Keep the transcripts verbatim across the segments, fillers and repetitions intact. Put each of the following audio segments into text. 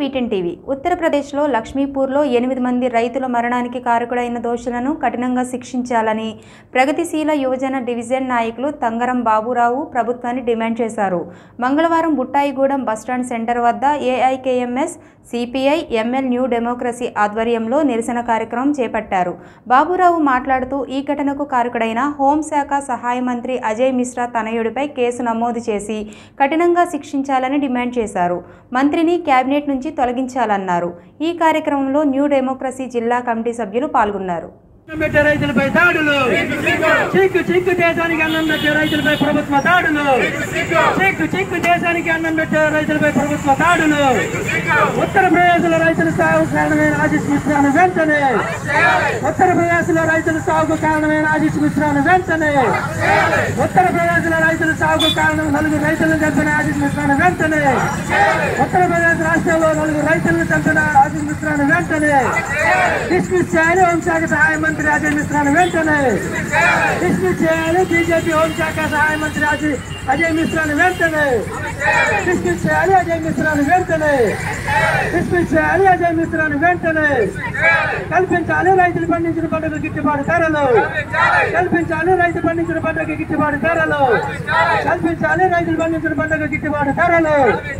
వీటెన్ TV. ఉత్తరప్రదేశ్లో లక్ష్మీపూర్లో ఎనిమిది మంది రైతుల మరణానికి కారకుడైన దోషులను కఠినంగా శిక్షించాలని ప్రగతిశీల యువజన డివిజన్ నాయకులు తంగరం బాబురావు ప్రభుత్వాన్ని డిమాండ్ చేశారు. మంగళవారం బుట్టాయిగూడెం బస్టాండ్ సెంటర్ వద్ద AIKMS, CPI, ML new democracy ఆధ్వర్యంలో నిరసన కార్యక్రమం చేపట్టారు. బాబురావు మాట్లాడుతూ ఈ ఘటనకు కారకుడైన హోంశాఖ సహాయ మంత్రి అజయ్ మిశ్రా తనయుడిపై కేసు నమోదు చేసి కఠినంగా శిక్షించాలని డిమాండ్ చేశారు. మంత్రిని కేబినెట్ నుంచి తొలగించాలన్నారు. ఈ కార్యక్రమంలో న్యూ డెమోక్రసీ జిల్లా కమిటీ సభ్యులు పాల్గొన్నారు. రైతులపై దాడులు, చిక్కు చిక్కు దేశానికి అన్నం పెట్టే రైతులపై ప్రభుత్వ దాడులు, చిక్కు చిక్కు దేశానికి అన్నం పెట్టే రైతులపై ప్రభుత్వ దాడులు. ఉత్తరప్రదేశ్ లో రైతుల సాగు కారణమైన ఆశిష్ మిశ్రాను వెంటనే ఉత్తరప్రదేశ్ లో రైతుల సాగు కారణమైన ఆశిష్ మిశ్రాను వెంటనే ఉత్తరప్రదేశ్ లో రైతుల సాగు కారణం నలుగురు రైతులను చంపిన ఆశిష్ మిశ్రాను వెంటనే ఉత్తరప్రదేశ్ రాష్ట్రంలో నలుగురు రైతులను చంపిన ఆశిష్ మిశ్రాను వెంటనే డిస్మిస్ చేయాలి. హోంశాఖ సహాయ మంత్రి అజయ్ మిశ్రాను వెంటనే డిస్మిస్ చేయాలి. బీజేపీ హోంశాఖ సహాయ మంత్రి అజయ్ మిశ్రాను వెంటనే డిస్మిస్ చేయాలి. అజయ్ మిశ్రాను వెంటనే డిస్మిస్ చేయాలి. అజయ్ మిశ్రాను వెంటనే కల్పించాలి. రైతులు పండించిన పంటకు గిట్టుబాటు ధరలు కల్పించాలి. రైతు పండించిన పంటకు గిట్టుబాటు ధరలు కల్పించాలి. రైతులు పండించిన పంటకు గిట్టుబాటు ధరలు.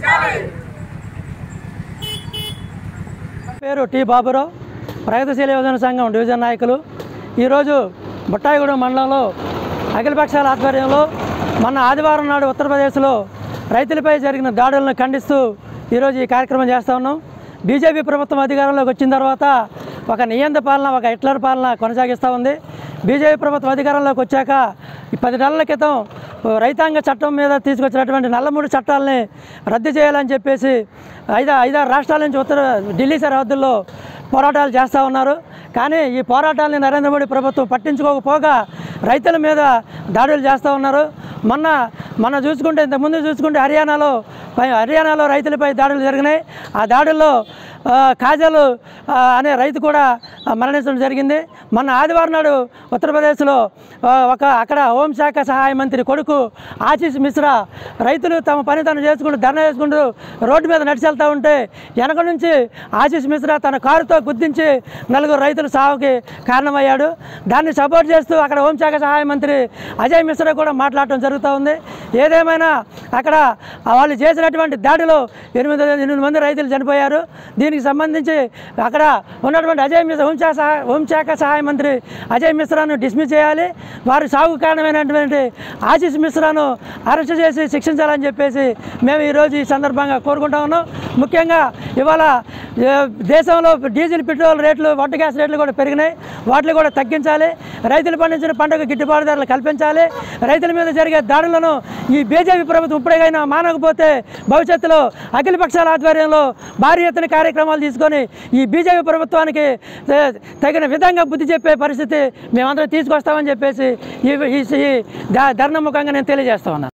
పేరు టి బాబురావు, ప్రగతిశీల యువజన సంఘం డివిజన్ నాయకులు. ఈరోజు బుట్టాయిగూడెం మండలంలో అఖిలపక్షాల ఆధ్వర్యంలో మొన్న ఆదివారం నాడు ఉత్తరప్రదేశ్లో రైతులపై జరిగిన దాడులను ఖండిస్తూ ఈరోజు ఈ కార్యక్రమం చేస్తూ ఉన్నాం. బీజేపీ ప్రభుత్వం అధికారంలోకి వచ్చిన తర్వాత ఒక నియంత పాలన, ఒక హిట్లర్ పాలన కొనసాగిస్తూ ఉంది. బీజేపీ ప్రభుత్వం అధికారంలోకి వచ్చాక ఈ పది నెలల క్రితం రైతాంగ చట్టం మీద తీసుకొచ్చినటువంటి నల్లమూడు చట్టాలని రద్దు చేయాలని చెప్పేసి ఐదా ఐదారు రాష్ట్రాల నుంచి ఉత్తర ఢిల్లీ సరిహద్దుల్లో పోరాటాలు చేస్తూ ఉన్నారు. కానీ ఈ పోరాటాలని నరేంద్ర మోడీ ప్రభుత్వం పట్టించుకోకపోగా రైతుల మీద దాడులు చేస్తూ ఉన్నారు. మొన్న మొన్న చూసుకుంటే ఇంతకుముందు చూసుకుంటే హర్యానాలో హర్యానాలో రైతులపై దాడులు జరిగినాయి. ఆ దాడుల్లో కాజలు అనే రైతు కూడా మరణించడం జరిగింది. మొన్న ఆదివారం నాడు ఉత్తరప్రదేశ్లో ఒక అక్కడ హోంశాఖ సహాయ మంత్రి కొడుకు ఆశీష్ మిశ్రా రైతులు తమ పని తను చేసుకుంటూ ధర్నా చేసుకుంటూ రోడ్డు మీద నడిచెళ్తూ ఉంటే వెనక నుంచి ఆశీష్ మిశ్రా తన కారుతో గుద్దించి నలుగురు రైతులు సావుకి కారణమయ్యాడు. దాన్ని సపోర్ట్ చేస్తూ అక్కడ హోంశాఖ సహాయ మంత్రి అజయ్ మిశ్రా కూడా మాట్లాడటం జరుగుతూ ఉంది. ఏదేమైనా అక్కడ వాళ్ళు చేసినటువంటి దాడిలో ఎనిమిది ఎనిమిది మంది రైతులు చనిపోయారు. దీనికి సంబంధించి అక్కడ ఉన్నటువంటి అజయ్ మిశ్రా హోంశాఖ సహాయ హోంశాఖ సహాయ మంత్రి అజయ్ మిశ్రాను డిస్మిస్ చేయాలి. వారి సాగు కారణమైనటువంటి ఆశీష్ మిశ్రాను అరెస్ట్ చేసి శిక్షించాలని చెప్పేసి మేము ఈరోజు ఈ సందర్భంగా కోరుకుంటా ఉన్నాం. ముఖ్యంగా ఇవాళ దేశంలో డీజిల్, పెట్రోల్ రేట్లు, వంట గ్యాస్ రేట్లు కూడా పెరిగినాయి. వాటిని కూడా తగ్గించాలి. రైతులు పండించిన పంటకు గిట్టుబాటు ధరలు కల్పించాలి. రైతుల మీద జరిగే దాడులను ఈ బీజేపీ ప్రభుత్వం ఇప్పటికైనా మానకపోతే భవిష్యత్తులో అఖిల పక్షాల ఆధ్వర్యంలో భారీ ఎత్తున కార్యక్రమాలు తీసుకొని ఈ బీజేపీ ప్రభుత్వానికి తగిన విధంగా బుద్ధి చెప్పే పరిస్థితి మేమందరం తీసుకొస్తామని చెప్పేసి ఈ ధర్నా ముఖంగా నేను తెలియజేస్తా ఉన్నాను.